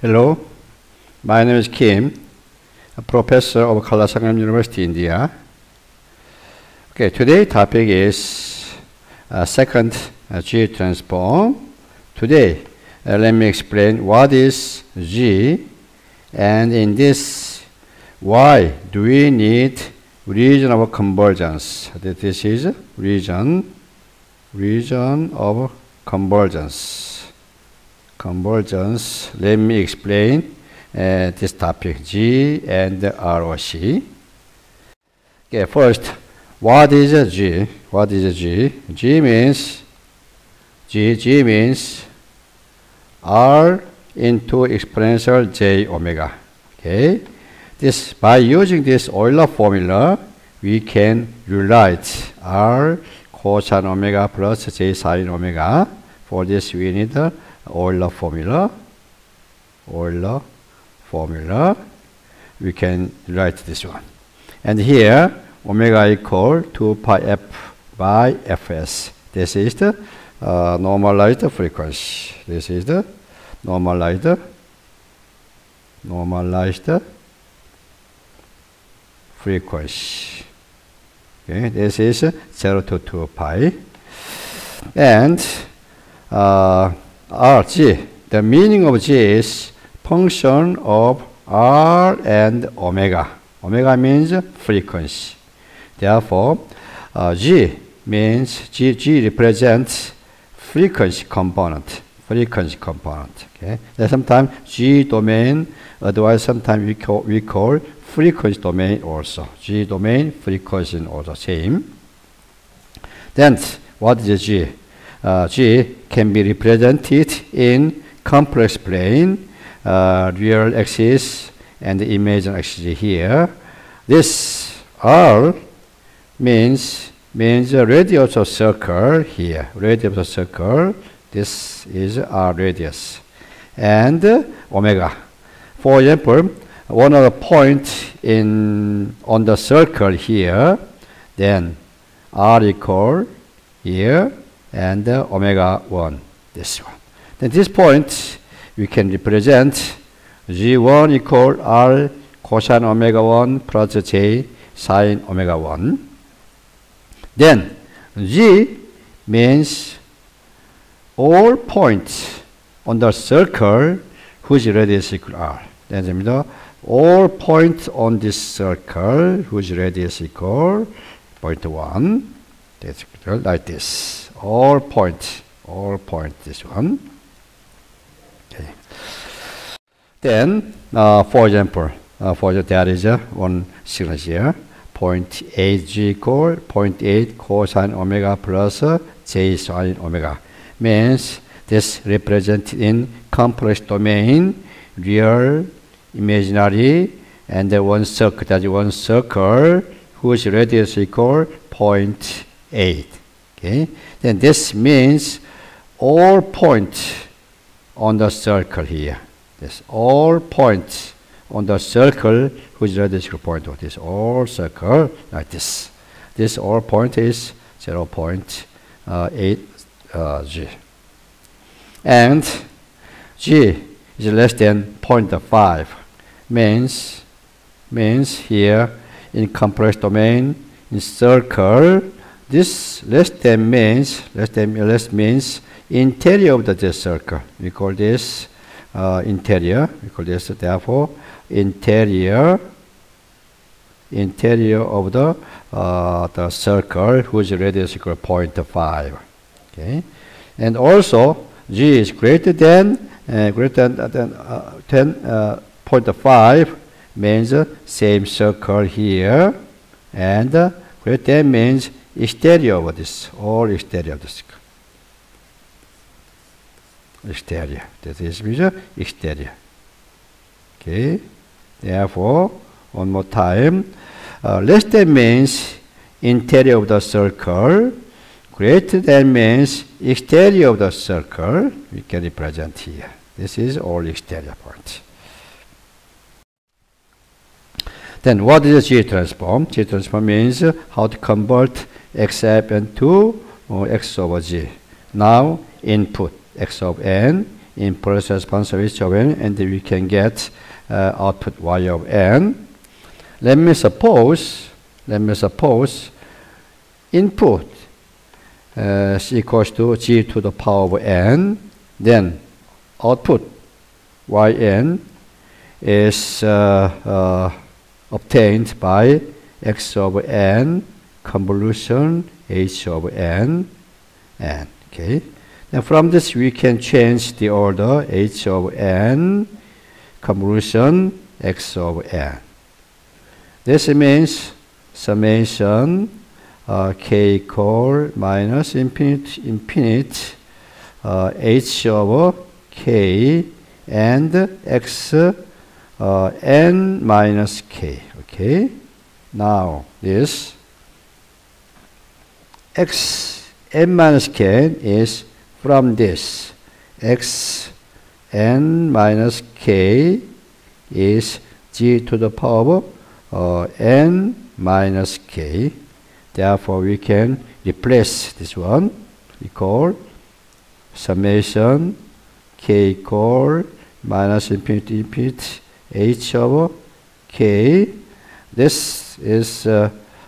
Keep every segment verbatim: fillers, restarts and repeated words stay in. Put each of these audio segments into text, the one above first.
Hello, my name is Kim, a professor of Kalasangram University, India. Okay, today's topic is uh, second uh, G transform. Today, uh, let me explain what is G, and in this, why do we need region of convergence? This is region, region of convergence. Convergence. Let me explain uh, this topic, G and R O C. Okay, first, what is a G? What is a G? G means G. G means R into exponential j omega. Okay, this by using this Euler formula, we can rewrite R cosine omega plus j sine omega. For this, we need the Euler formula. Euler formula. We can write this one. And here, omega equal two pi f by fs. This is the uh, normalized frequency. This is the normalized, normalized frequency. Okay, this is zero to two pi. And uh, R, G. The meaning of G is function of R and omega. Omega means frequency. Therefore, uh, G means G, G represents frequency component. Frequency component. Okay. Then sometimes G domain, otherwise sometimes we call, we call frequency domain also. G domain, frequency also same. Then what is G? Uh, G can be represented in complex plane, uh, real axis and the imaginary axis here. This R means means a radius of circle here. Radius of circle. This is R radius, and uh, omega. For example, one of the points in on the circle here, then R equal here. And uh, omega one, this one. Then this point, we can represent G one equal R cosine omega one plus J sine omega one. Then G means all points on the circle whose radius equal R. Then all points on this circle whose radius equal zero point one. That's like this. All points, all points, this one. Okay. Then, uh, for example, uh, for example, there is uh, one signal here, zero point eight G equal zero point eight cosine omega plus uh, j sine omega. Means this represented in complex domain, real, imaginary, and the one circle, that is one circle whose radius equal zero point eight. Okay. Then this means all points on the circle here. This all points on the circle whose radius equal point of this all circle like this. This all point is zero point eight uh, G. And G is less than zero point five. Means means here in complex domain in circle. This less than means less than less means interior of the, the circle. We call this uh, interior. We call this therefore interior interior of the uh, the circle whose radius equal zero point five. Okay, and also G is greater than uh, greater than, than uh, ten uh, zero point five means uh, same circle here, and uh, greater than means exterior of this, all exterior of this. Exterior. That is means exterior. Okay. Therefore, one more time, uh, less than means interior of the circle. Greater than means exterior of the circle. We can represent here. This is all exterior part. Then what is G transform? G transform means how to convert X f n to uh, X over G. Now input X of n impulse response of h of n, and we can get uh, output y of n. Let me suppose, let me suppose input uh, is equals to g to the power of n, then output yn is uh, uh, obtained by x of n convolution h of n, n. Okay. Now from this we can change the order h of n convolution x of n. This means summation uh, k equal minus infinite infinite uh, h over k and x uh, n minus k. Okay. Now this x n minus k is from this x n minus k is g to the power uh, n minus k. Therefore, we can replace this one. We call summation k equal minus infinity infinity h over k. This is uh,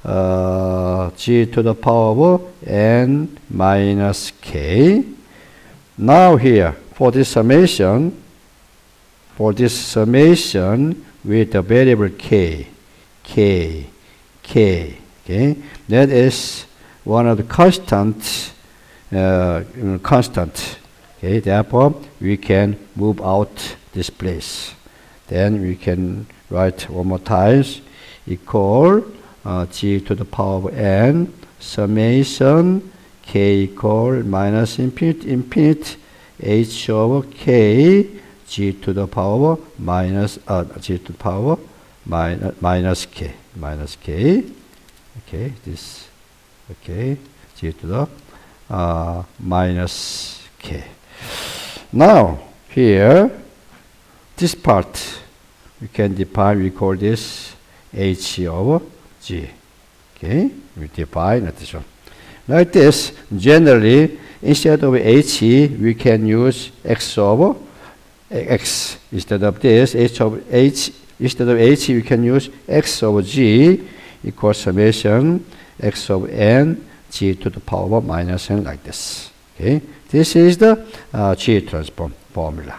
uh, g to the power of n minus k. Now here, for this summation, for this summation with the variable k, k, k, okay, that is one of the constant, uh, constant. Okay, therefore we can move out this place. Then we can write one more times equal uh, g to the power of n summation k equal minus infinite infinite h over k g to the power minus uh, g to the power minus minus k minus k. Okay, this okay g to the uh, minus k. Now here this part we can define, we call this h over g. Okay, we define this one. Like this, generally, instead of h, we can use x over x. Instead of this, h of h, instead of h, we can use x over g equals summation x of n g to the power of minus n, like this. Okay, this is the uh, G transform formula.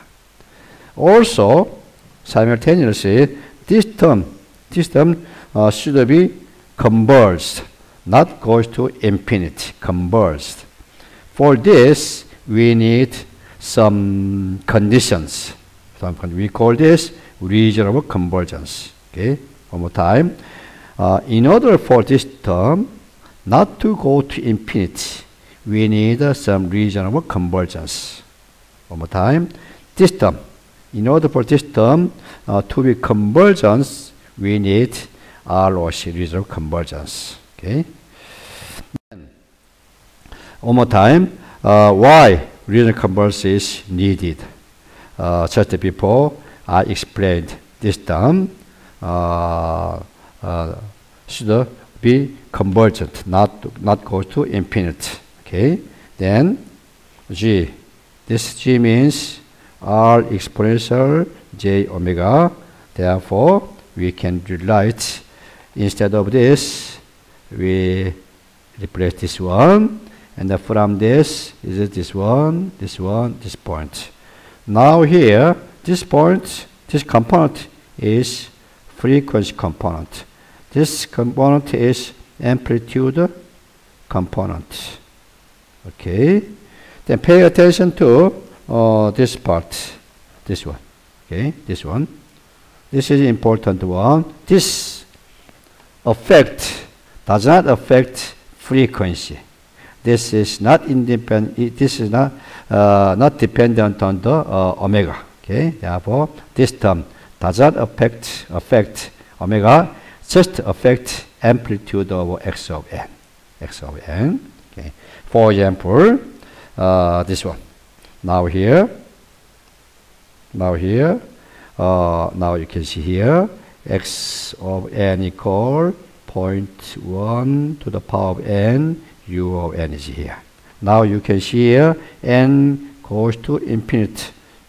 Also, simultaneously, this term, this term uh, should be converged, not goes to infinity, converged. For this, we need some conditions. Some con we call this reasonable convergence. Okay, one more time. Uh, in order for this term not to go to infinity, we need uh, some reasonable convergence. One more time. This term, in order for this term uh, to be convergence, we need R O C, reasonable convergence. Okay. One more time. Uh, why reasonable convergence is needed? Uh, just before I explained this term uh, uh, should be convergent, not not go to infinite. Okay. Then G. This G means R exponential j omega. Therefore, we can rewrite, instead of this, we replace this one, and from this is it this one, this one, this point. Now here, this point, this component is frequency component. This component is amplitude component. Okay. Then pay attention to uh, this part, this one. Okay, this one. This is important one. This effect does not affect frequency. This is not independent. This is not uh, not dependent on the uh, omega. Okay, therefore this term does not affect affect omega. Just affect amplitude of x of n. X of n. Okay. For example, uh, this one. Now here. Now here. Uh, now you can see here x of n equal zero point one to the power of n, u of n is here. Now you can see here n goes to infinite.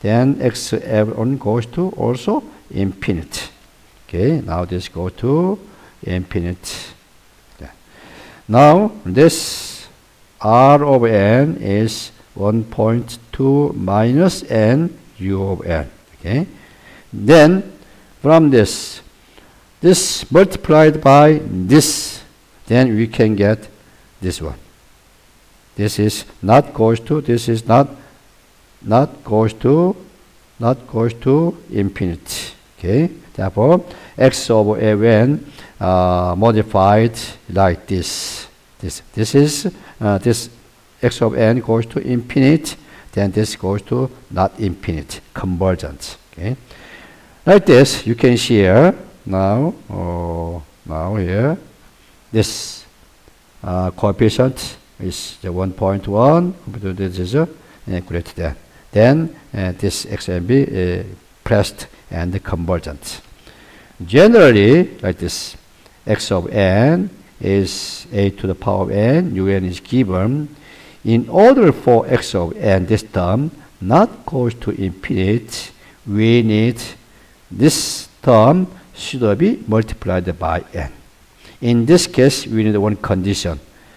then x f one goes to also infinite. Okay, now this go to infinite. Yeah. Now this r of n is one point two minus n u of n. Okay, then from this, this multiplied by this, then we can get this one. This is not goes to, this is not, not goes to, not goes to infinity. Okay, therefore, x over n uh, modified like this. This, this is, uh, this x of n goes to infinite, then this goes to not infinite, convergent. Okay, like this, you can see here, now, oh, now here, this uh, coefficient is the one point one, this is uh, greater than. Then uh, this x and b uh, pressed and convergent. Generally, like this, x of n is a to the power of n, un is given. In order for x of n, this term, not goes to infinite, we need this term should be multiplied by n. In this case, we need one condition.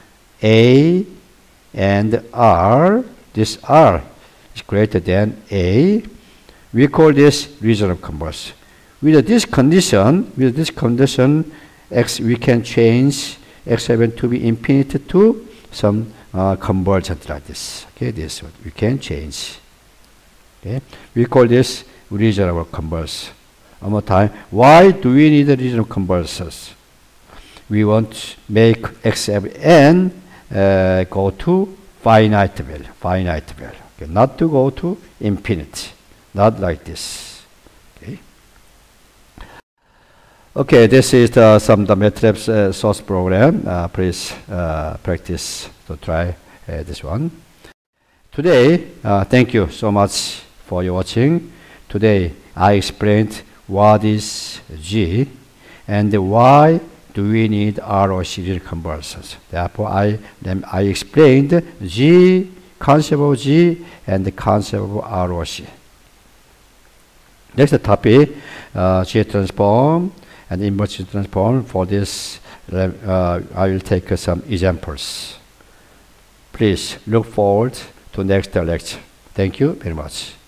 A and r, this r is greater than a. We call this region of converse. With this condition, with this condition, x we can change x seven to be infinite to some uh, convergent like this. Okay, this one we can change. Okay, we call this region of converse. One more time. Why do we need a region of converses? We want to make x of n uh, go to finite value, finite value. Okay, not to go to infinity, not like this. Okay. Okay, this is the, some the MATLAB uh, source program. Uh, please uh, practice to try uh, this one. Today, uh, thank you so much for your watching. Today, I explained what is G and why do we need R O C region conversions. Therefore, I then I explained G, concept of G, and the concept of R O C. Next topic, uh, G transform and inverse transform. For this, uh, I will take uh, some examples. Please look forward to next lecture. Thank you very much.